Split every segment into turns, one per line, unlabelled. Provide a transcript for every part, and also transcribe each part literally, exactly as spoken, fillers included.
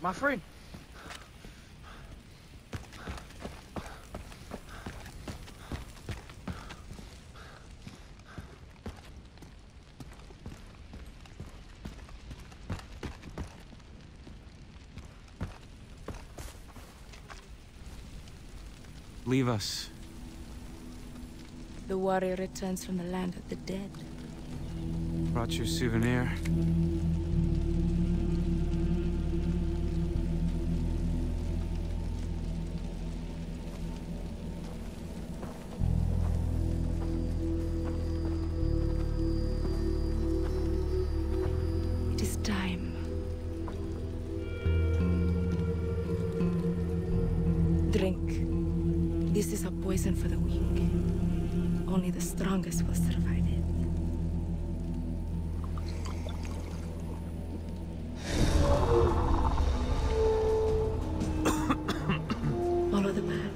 My friend.
Leave us.
The warrior returns from the land of the dead.
Brought you a souvenir.
It is time. Drink. This is a poison for the weak. Only the strongest will survive it. Follow the path.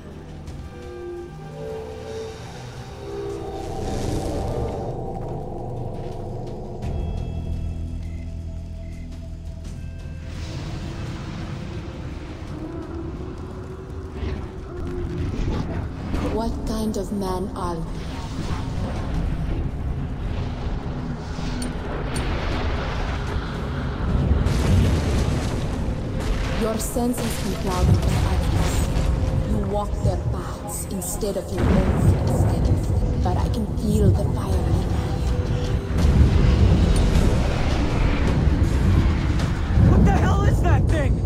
What kind of man are you? Your sense has been clouded by others. You walk their paths instead of your own. But I can feel the fire in you.
What the hell is that thing?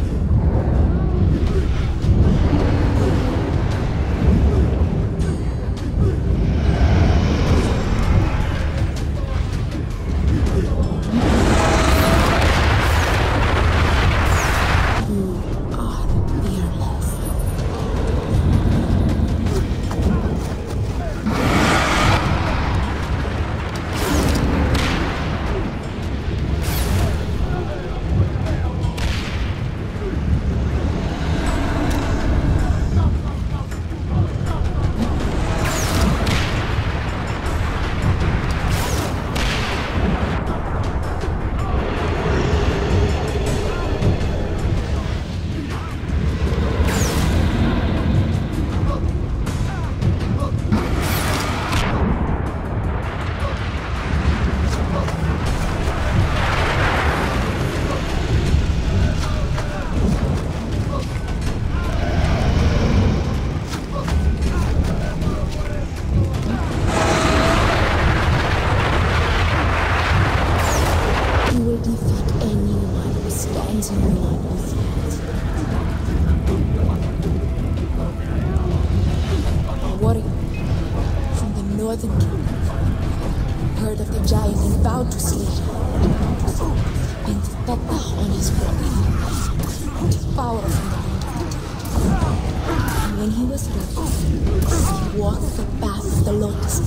Northern Kingdom heard of the giant and vowed to slay him. And Papa on his body, devour from the land. And when he was ready, he walked the path of the lotus.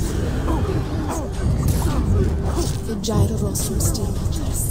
The gyro rostrum still matters.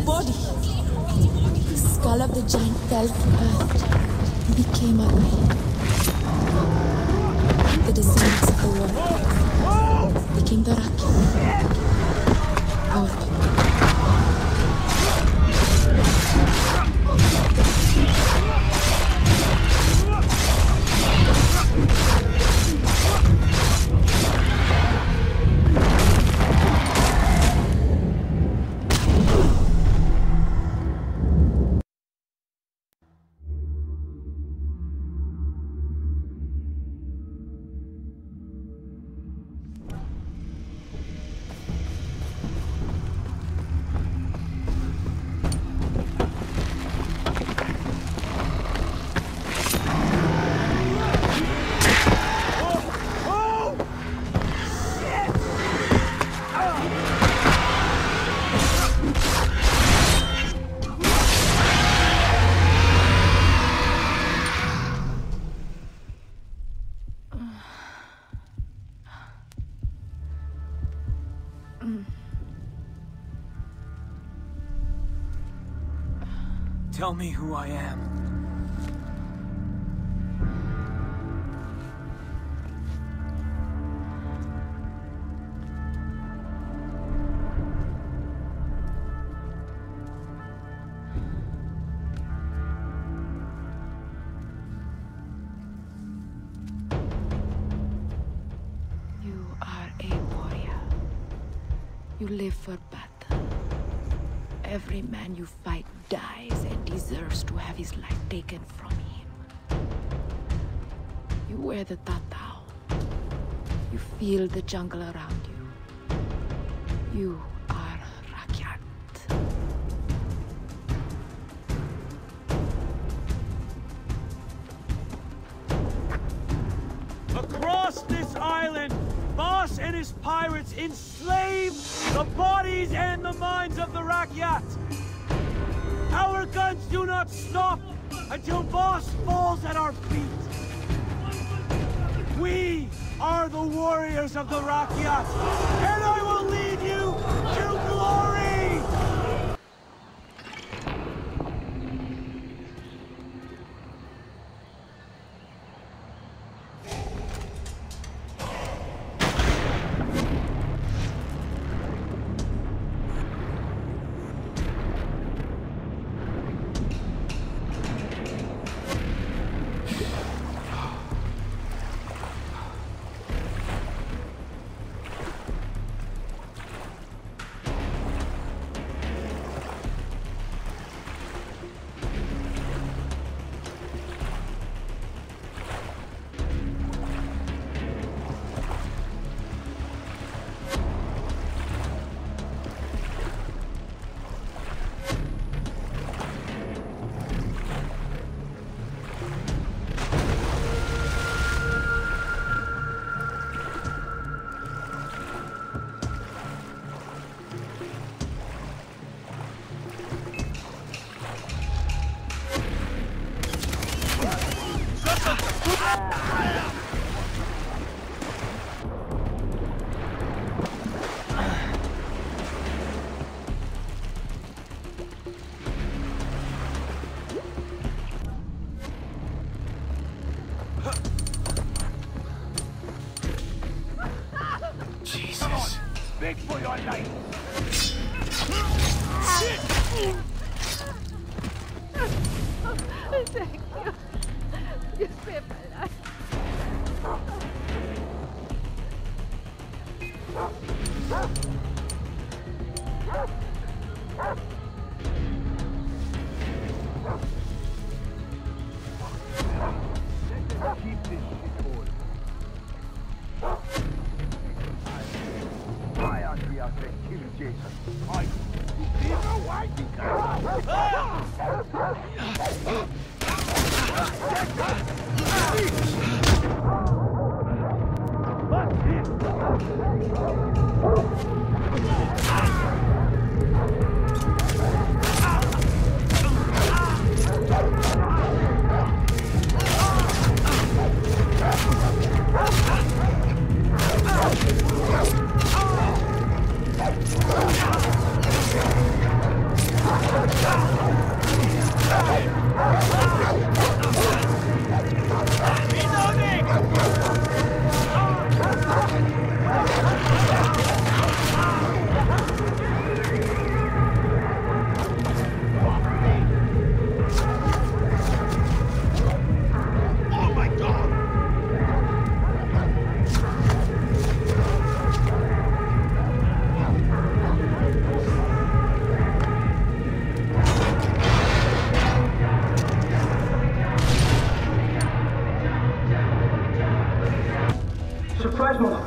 body. The skull of the giant fell from earth and became alive. The descendants of the warriors became the Rakyat. Our people.
Tell me who I am.
You are a warrior. You live for battle. Every man you fight dies and deserves to have his life taken from him. You wear the tatau. You feel the jungle around you. You are Rakyat.
Across this island, Boss and his pirates enslave the bodies and the minds of the Rakyat. Our guns do not stop until Boss falls at our feet. We are the warriors of the Rakyat, and I will lead you to glory!
Jesus.
Big for your life!
Thank you. You saved my life.
Keep this shit going. I actually have to kill Jason. I... You know why you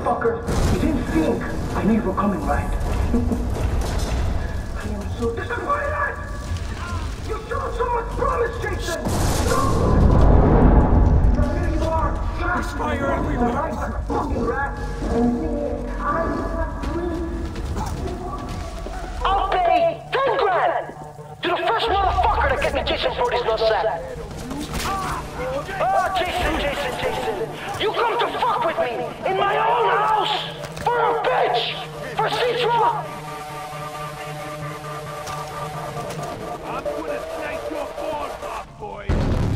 motherfucker. You didn't think. I knew you were coming, right? I am so disappointed! You showed so much promise, Jason! No! Now here you are,
There's fire everywhere!
like a fucking rat, and thinking, I'm not free.
I'll pay ten grand to the first motherfucker that gets me Jason Brody's nutsack. Oh, Jason, Jason, Jason. You come to fuck with me in my own house for a bitch! For Citra!
I'm gonna slice your balls off, boy!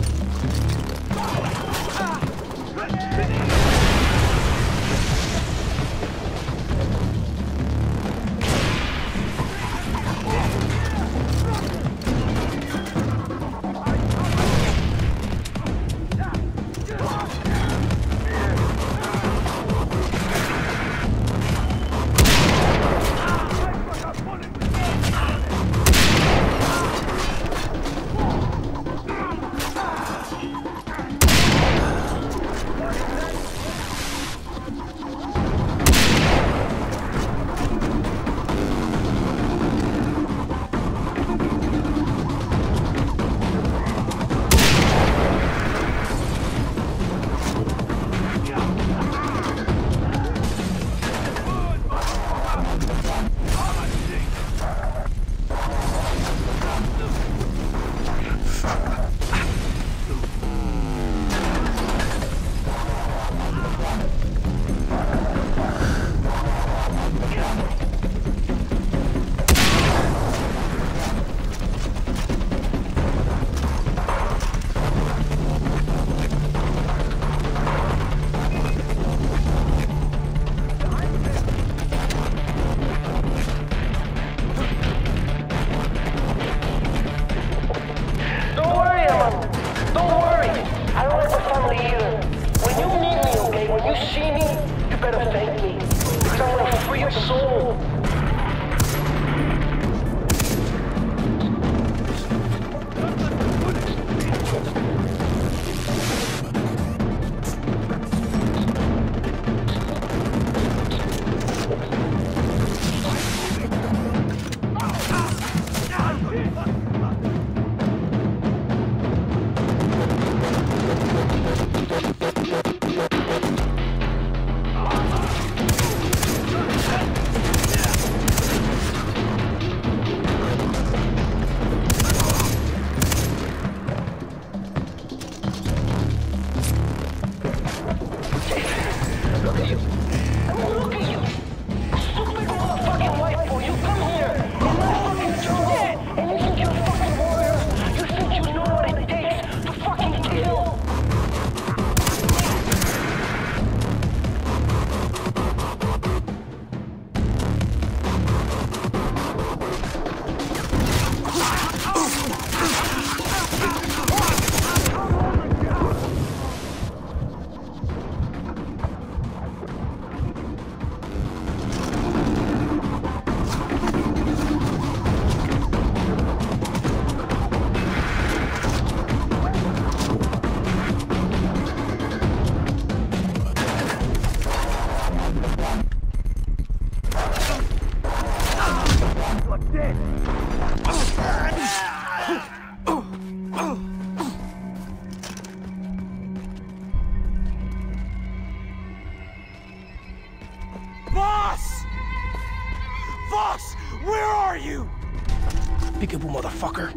Peekaboo, motherfucker.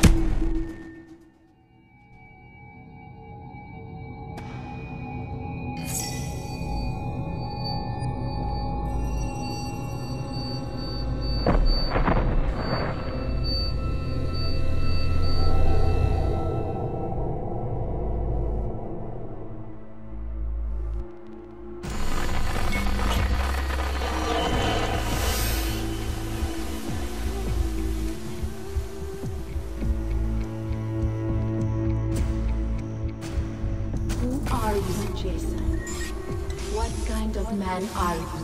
Man are you?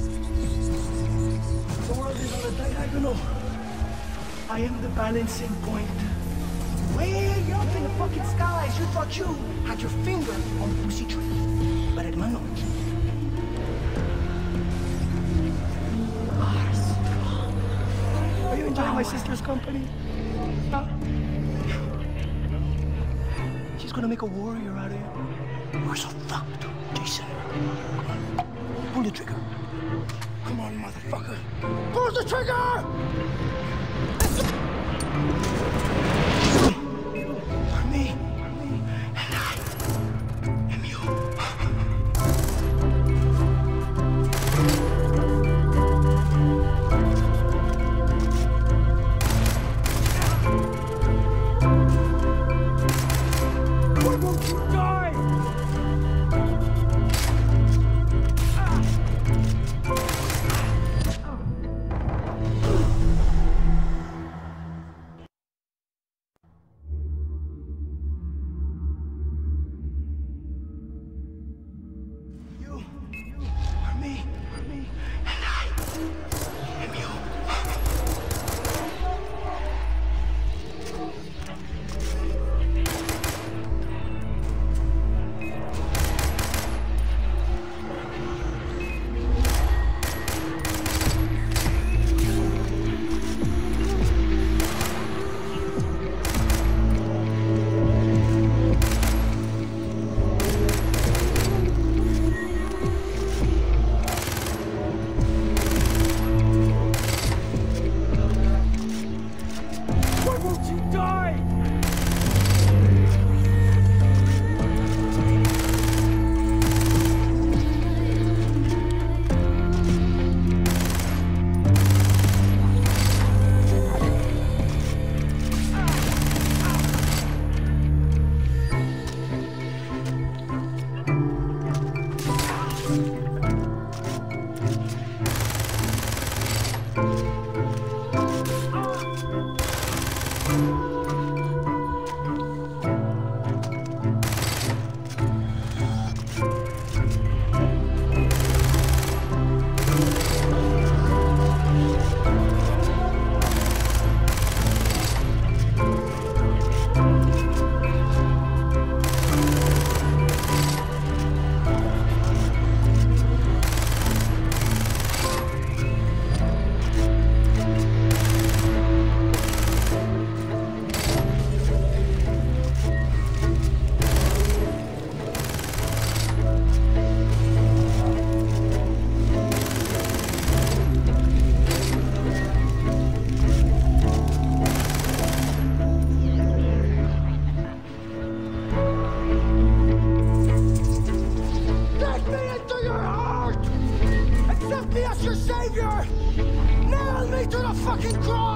The world is on a diagonal. I am the balancing point. Way up in the fucking skies, you thought you had your finger on the pussy tree. But hermano, enjoying my sister's company? Huh? She's gonna make a warrior out of you. We're so fucked, Jason. Pull the trigger. Come on, motherfucker. Pull the trigger! For me, and I am you.
Why won't you die?
Your savior! Nail me to the fucking cross!